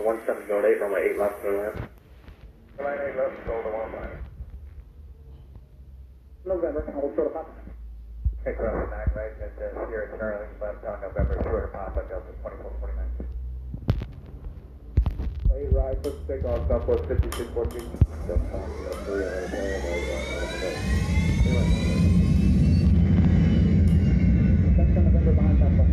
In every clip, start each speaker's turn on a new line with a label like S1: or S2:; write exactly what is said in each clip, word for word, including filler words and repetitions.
S1: one seven zero eight, runway eight left, clear land.
S2: Line eight left, Golden one line.
S3: November, hold short of Papa.
S2: Take runway nine right, at uh, Sierra Charlie, left on November, short of Papa, Delta twenty-four forty-nine.
S3: Eight right, push take off, Southwest fifty-six fourteen. That's on November behind Papa.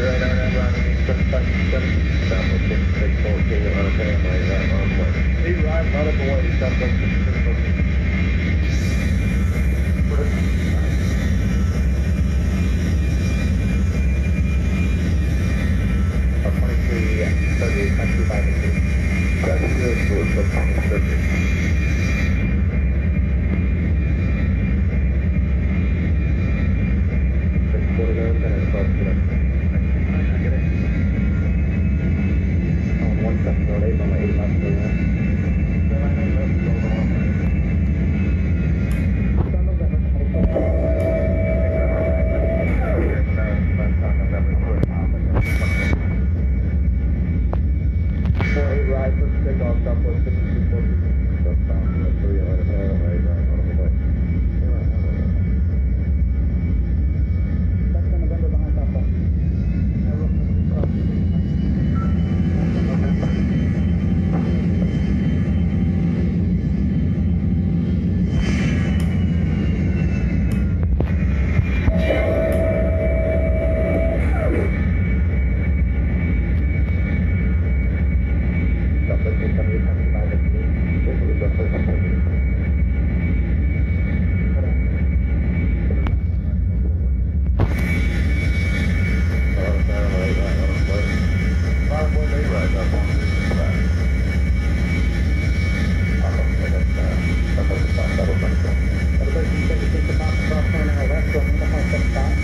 S2: right on that line, twenty-five seven.
S1: Southwest fifty-six fourteen, on a family, right on point.
S2: Lead right, right up away, Southwest fifty-six fourteen. twenty-three thirty-eight, country by the two.
S1: That's good, for twenty thirty. six forty-nine, ten and twelve, good. On one seven oh eight, on my eight left, right.
S3: four eight right, first takeoff, Southwest fifty-six fourteen.
S1: Southbound, three on a family, right on the way.
S3: Section November behind Southwest.
S2: Southwest eight seventy, country by the two.
S1: This is the first one. On a family, right on the way. Five point eight, right up on the track. I'm going to take that, uh, up at the top, that was my phone.
S3: Elevation seventy-six, the top across one hour left, going one point seven five.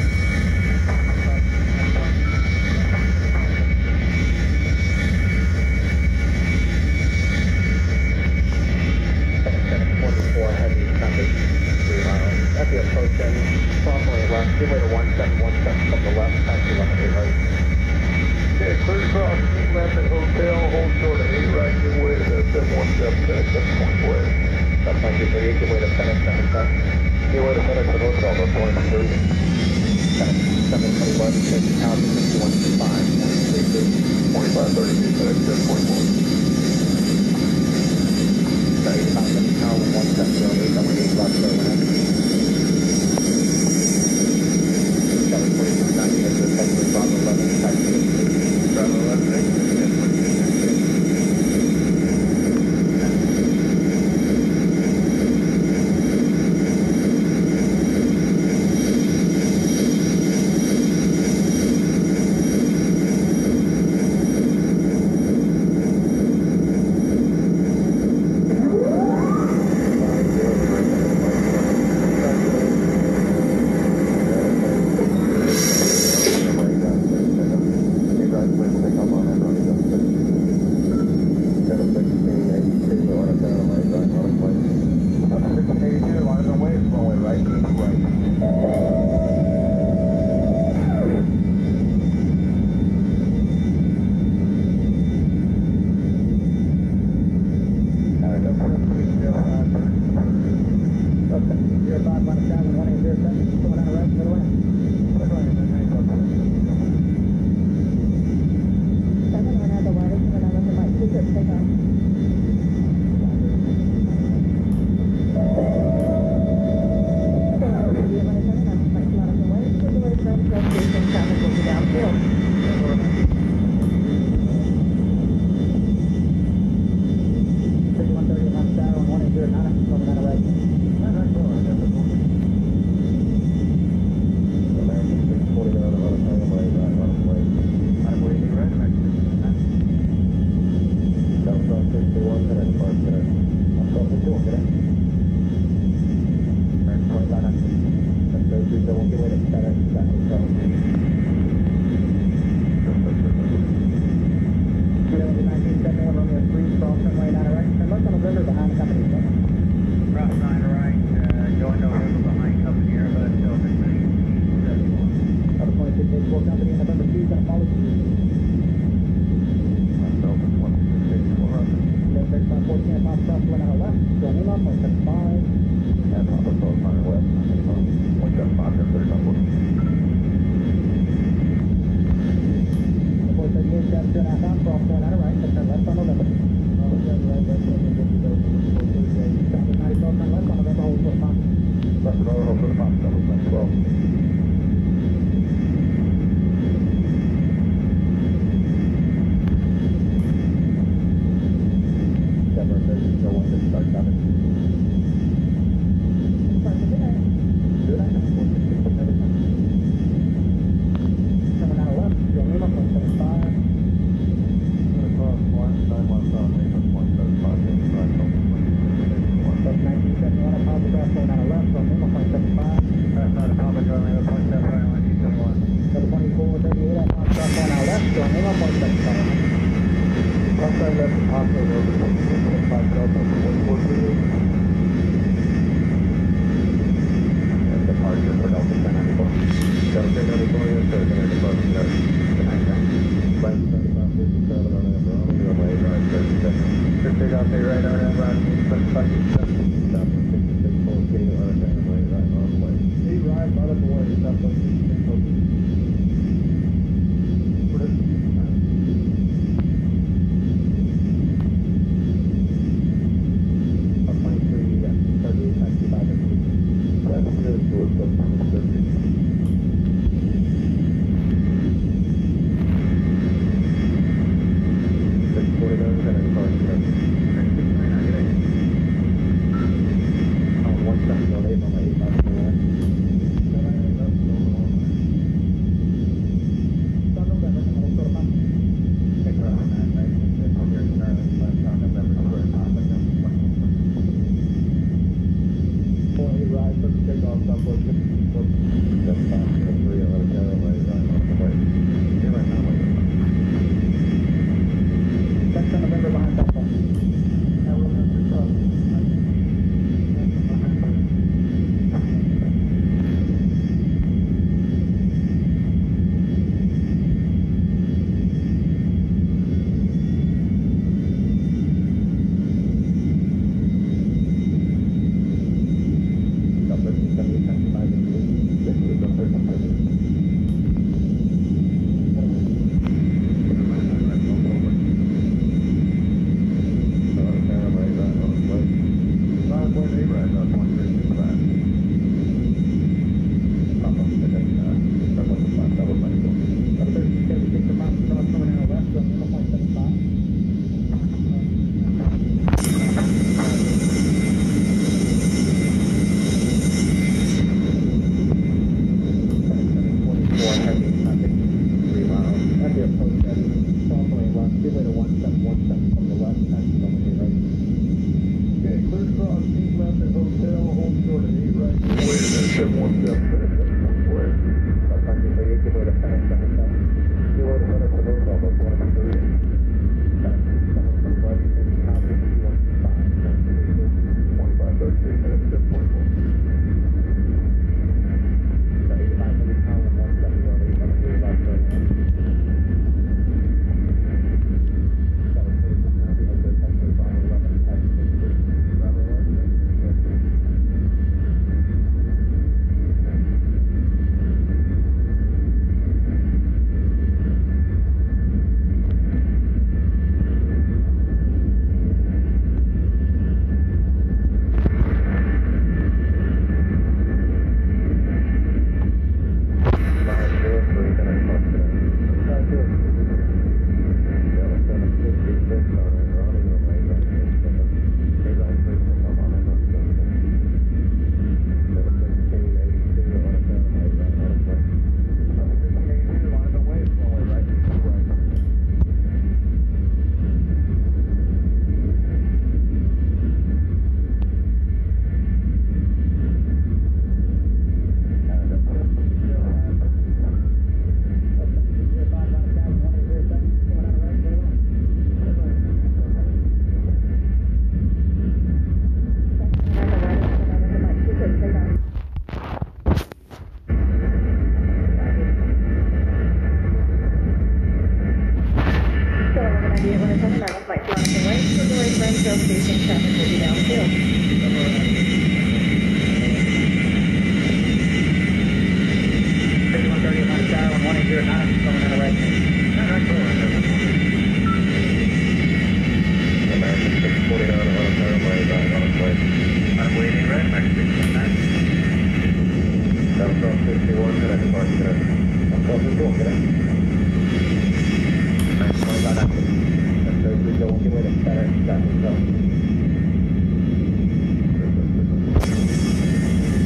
S2: forty-four heavy traffic, three miles. At the approach end, promptly left, give way to one seven one seven from the left, taxi left, eight right.
S1: Okay, clear across, keep left at hotel, hold short of eight right, give way to the seven one seven, ten, seven point way.
S2: That's my two thirty-eight, give way to FedEx seven ten.
S1: Give way to FedEx at hotel, that's twenty-three.
S2: seven twenty-one, fifty thousand, fifty-one, five, twenty-three, two.
S1: twenty-five thirty-two, FedEx seven point one.
S2: eighty-five, fifty thousand, one seven zero eight, number eight, left, zero one. Seven forty-six ninety, that's the Texas, Bravo eleven, taxi.
S1: Bravo eleven, exit, ten twenty-two, sixteen.
S2: So hang on one second, Tyler.
S1: Left side left is Oscar Road, five Delta, one four three.
S2: And departure for Delta ten ninety-four.
S1: Delta ninety-four, yes, sir, then departure, no.
S2: Good night, thanks.
S1: Left seventy-five fifty-seven on that, bro. Runway right, thirty seconds. Just take off a right on that, right, twenty-five fifty-seven. Stop for sixty-six, full speed, on that, runway right, on the way.
S3: Hey, right, right up the way, stop for sixty-six, full speed.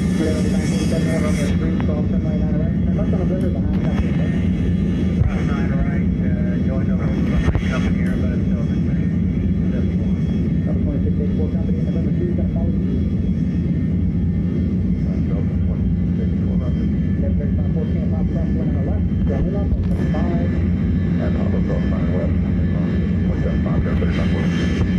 S2: Left on the river behind that.
S1: go five left. One seven five, go thirty five west.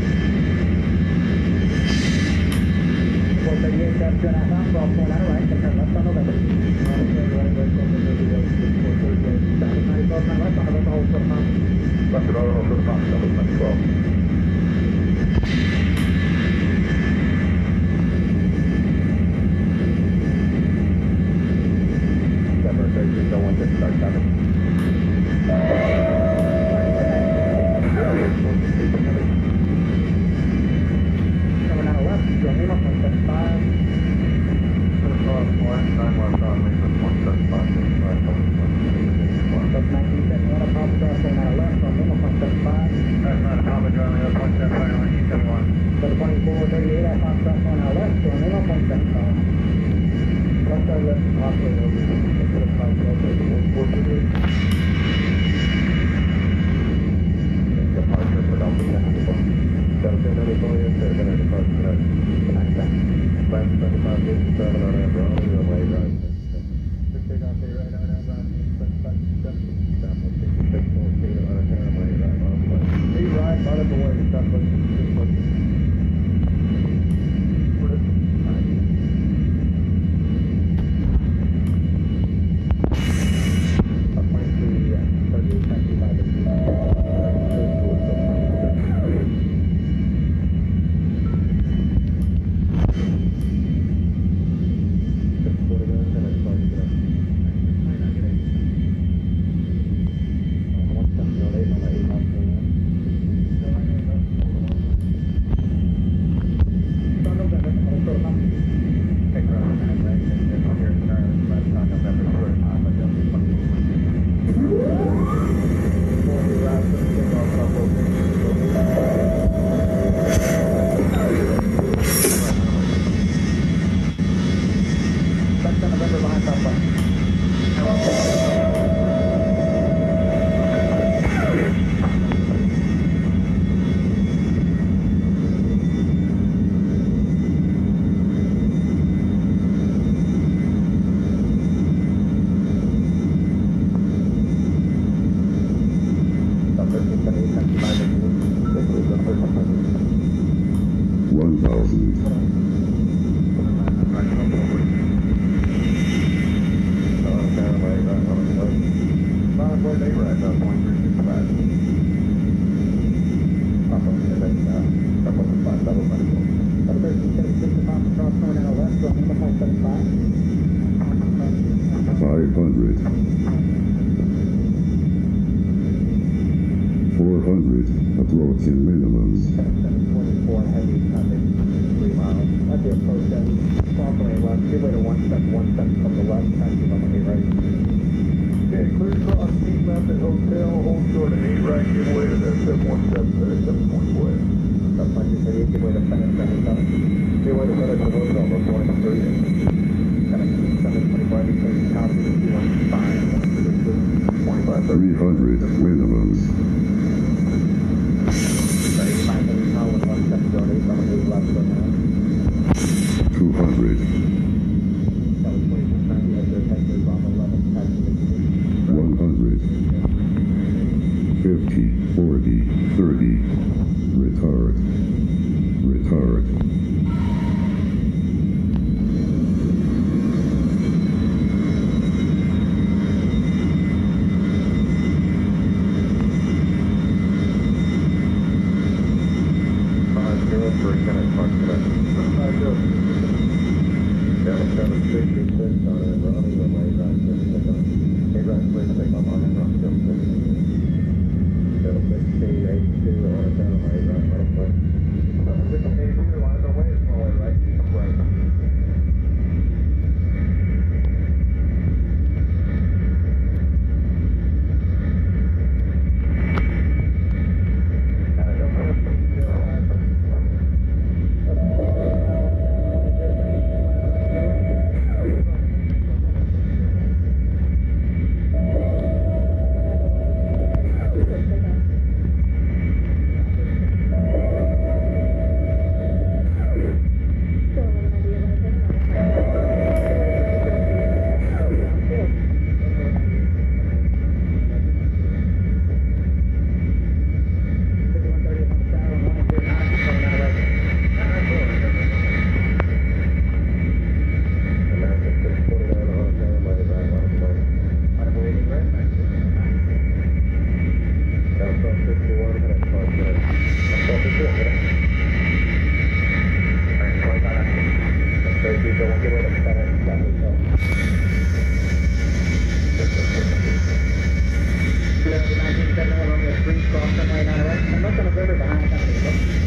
S2: four thirty-eight, that's two and a half miles, twelve point out of right, then turn left on November.
S3: Right, right, right, from the maybe that's four thirty-eight.
S2: South ninety-four, turn left on November, hold for the pump.
S1: Left it over, hold for the pump, double ten twelve. Denver thirty-three, go one six, start seven.
S2: Coming out of left, go Lima, point seven five. That's nineteen seventy-one, Papa Cross, going out of left, on Lima, point seven five. So the twenty-four thirty-eight, I Papa Cross, going out left, going Lima, point seven five.
S3: Left side left, halfway over. Instead of five, okay, four thirty-eight.
S1: Departure for Delta ten ninety-four. Delta ninety-four, yes sir, then our departure today. Left seventy-five, fifty-seven on our Brownie, runway right. Six eight off the right on our Brownie, twenty-five, seventy. Stop at sixty-six, four Kilo on our runway right on play.
S3: Hey, right, out of the way, stop at sixty-six, four Kilo.
S4: one thousand. Five hundred. Four hundred. Approaching minimums.
S2: twenty-four, heavy traffic, three miles. At the approach, then, twelve point left, give way to one step, one step from the left, taxi runway right.
S1: Okay, clear across, keep left at hotel, hold short at eight right, give way to their step one step, thirty-seven point west.
S2: Stop one two thirty-eight, give way to Senate seventy-seven.
S1: Give way to Senate hotel, we're going to three.
S2: Senate seven twenty-four, heavy traffic, copy, two one five,
S1: twenty-five,
S4: Three hundred minimums.
S2: eighty-five, heavy power with one step, zone eight, runway left, zone nine.
S4: Two hundred.
S2: That was twenty-six ninety, exit, taxi, Bravo eleven, taxi,
S4: One hundred. Fifty. Forty. Thirty. Retard. Retard.
S1: three minutes, park today. Seven, seven, sixty-six on it, running the way right, sixty-six on it. Hey, right, please take off on it, rock, seven, sixty-six. Seven, sixteen, eighty-two on it, down the way right, right, right. cross fifty-one, head at five minutes.
S2: Cross fifty-one, get it. Alright, twenty-five active. That's very good, don't give away the center, that was no. nineteen seven, we're on the three cross runway now, right? I'm not going to go behind that.